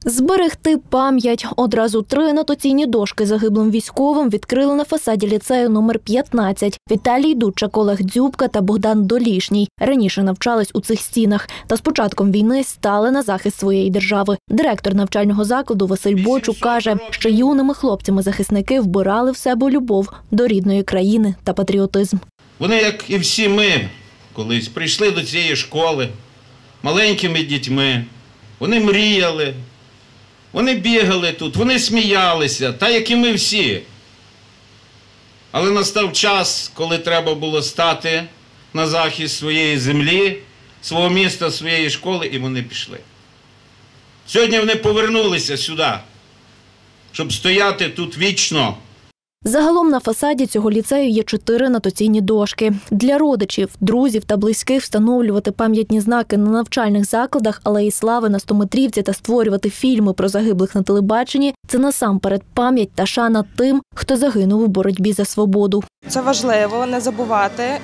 Зберегти пам'ять. Одразу 3 анотаційні дошки загиблим військовим відкрили на фасаді ліцею номер 15. Віталій Дудчак, Олег Дзюбка та Богдан Долішній раніше навчались у цих стінах та з початком війни стали на захист своєї держави. Директор навчального закладу Василь Бойчук каже, що юними хлопцями захисники вбирали в себе любов до рідної країни та патріотизм. Вони, як і всі ми, колись прийшли до цієї школи маленькими дітьми. Вони мріяли. Вони бігали тут, вони сміялися, так як і ми всі. Але настав час, коли треба було стати на захист своєї землі, свого міста, своєї школи, і вони пішли. Сьогодні вони повернулися сюди, щоб стояти тут вічно. Загалом на фасаді цього ліцею є 4 анотаційні дошки. Для родичів, друзів та близьких встановлювати пам'ятні знаки на навчальних закладах Алеї Слави на Стометрівці та створювати фільми про загиблих на телебаченні – це насамперед пам'ять та шана тим, хто загинув у боротьбі за свободу. Це важливо не забувати,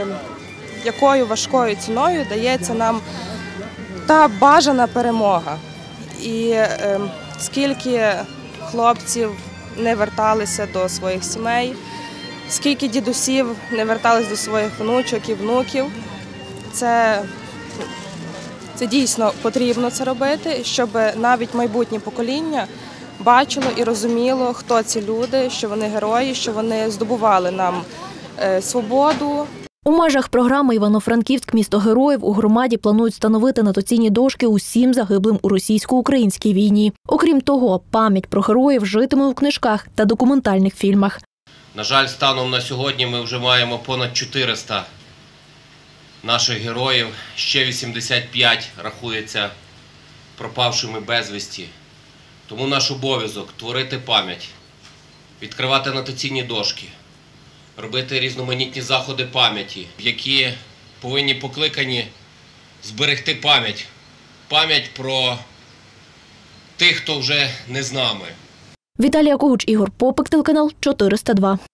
якою важкою ціною дається нам та бажана перемога. І скільки хлопців не верталися до своїх сімей, скільки дідусів не вертались до своїх внучок і внуків. Це дійсно потрібно це робити, щоб навіть майбутнє покоління бачило і розуміло, хто ці люди, що вони герої, що вони здобували нам свободу. У межах програми «Івано-Франківськ. Місто героїв» у громаді планують встановити анотаційні дошки усім загиблим у російсько-українській війні. Окрім того, пам'ять про героїв житиме у книжках та документальних фільмах. На жаль, станом на сьогодні ми вже маємо понад 400 наших героїв, ще 85 рахується пропавшими безвісті. Тому наш обов'язок – творити пам'ять, відкривати анотаційні дошки, робити різноманітні заходи пам'яті, які повинні покликані зберегти пам'ять. Пам'ять про тих, хто вже не з нами. Віталія Когуч, Ігор Попик, телеканал 402.